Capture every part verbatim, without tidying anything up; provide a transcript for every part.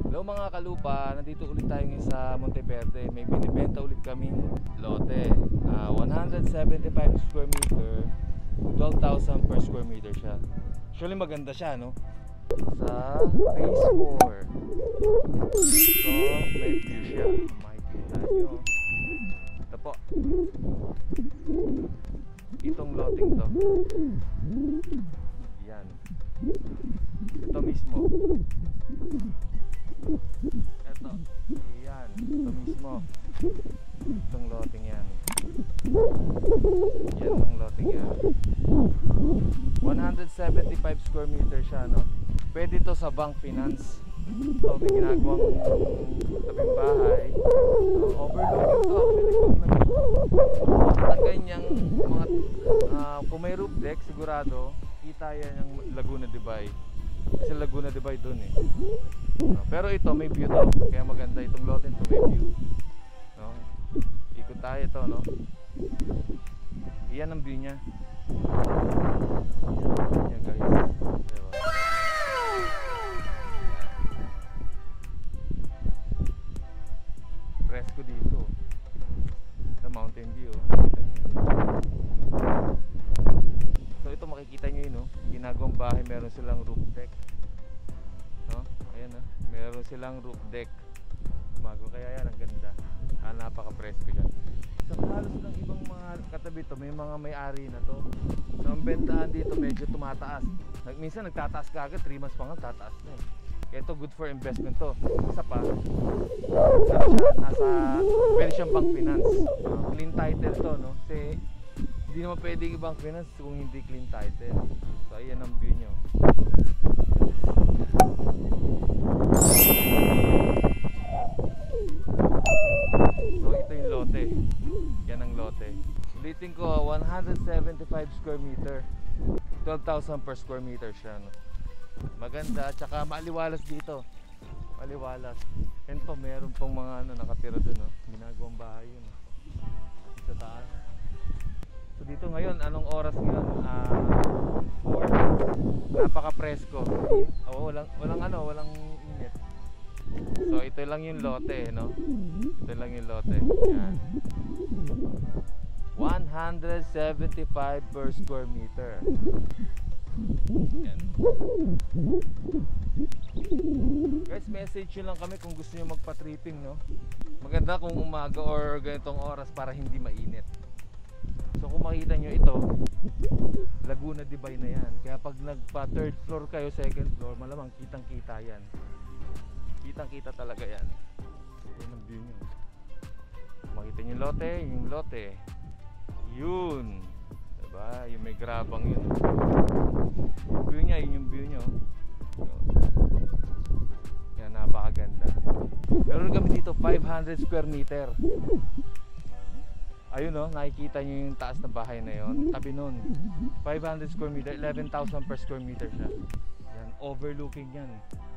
Hello mga kalupa, nandito ulit tayo ngayon sa Monteverde. May binibenta ulit kaming lote. uh, one hundred seventy-five square meter, twelve thousand per square meter siya. Actually maganda siya, no? Sa phase four. So may view siya. Makikita nyo. Ito po. Itong loting to. Yan. Ito mismo. Ito. Yan. Ito mismo. Itong loting yan. Yan ang loting yan. one hundred seventy-five square meter siya, no? Pwede to sa bank finance. So may ginagawang tabing bahay. uh, Overlooking to actually. Pag ganyang mga uh, kung may roof deck, sigurado kita yan yung Laguna de Bay. Kasi Laguna de Bay dun eh. uh, Pero ito may view to. Kaya maganda itong lot to, may view, no? Ikot tayo ito, no? Iyan ang view nya. Yan guys, diba? Presko dito sa mountain view. So ito makikita nyo yun, no? Ginagawang bahay, meron silang roof deck, no? Ayan, no? Meron silang roof deck bago, kaya yan ang ganda. Ah, napaka-presko dyan. So halos ng ibang mga katabi to, may mga may-ari na to. So ang bentahan dito medyo tumataas. Minsan nagtataas ka agad, three months pa nga tataas na eh. Kaya ito good for investment to. Isa pa, nasa, nasa pwede siyang bank finance. uh, Clean title to, no? Kasi hindi naman pwedeng bank finance kung hindi clean title. So ayan ang view nyo. So ito yung lote. Yan ang lote. Ulitin ko, one hundred seventy-five square meter, twelve thousand per square meter siya, no? Maganda, tsaka maliwalas dito. Maliwalas. And pa meron pong mga ano nakatira doon, no? Ginagawang bahay yun, no? Sa taas. So dito ngayon, anong oras ngayon? Ah, uh, four. Napaka-presko. Oh, walang walang ano, walang init. So ito lang yung lote, no? Ito lang yung lote. Yan. one hundred seventy-five per square meter. Yan. Guys, message nyo lang kami kung gusto nyo magpa-tripping, no? Maganda kung umaga or ganitong oras para hindi mainit. So kung makita nyo ito, Laguna de Bay na yan. Kaya pag nagpa third floor kayo, second floor, malamang kitang kita yan. Kitang kita talaga yan. Yan ang view nyo. Makita nyo yung lote, yung lote. Yun, diba? Yung may grabang yun. Yung view nya, yun yung view nyo. Yan, napakaganda. Meron kami dito five hundred square meter. Ayun, no, nakikita nyo yung taas na bahay na yun. Tabi nun, five hundred square meter, eleven thousand per square meter siya. Yan, overlooking yan.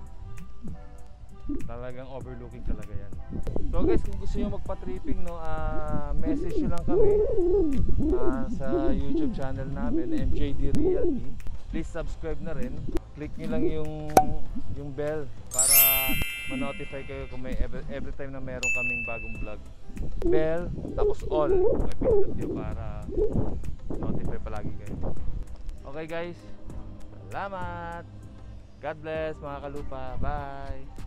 Talagang overlooking talaga yan. So guys, kung gusto nyo magpa-tripping, no, uh, message nyo lang kami uh, sa YouTube channel namin, M J D Realty. Please subscribe na rin. Click nyo lang yung yung bell para ma-notify kayo kung may every, every time na meron kaming bagong vlog. Bell, tapos all. May pindot nyo para notify palagi kayo. Okay guys, salamat. God bless mga kalupa. Bye.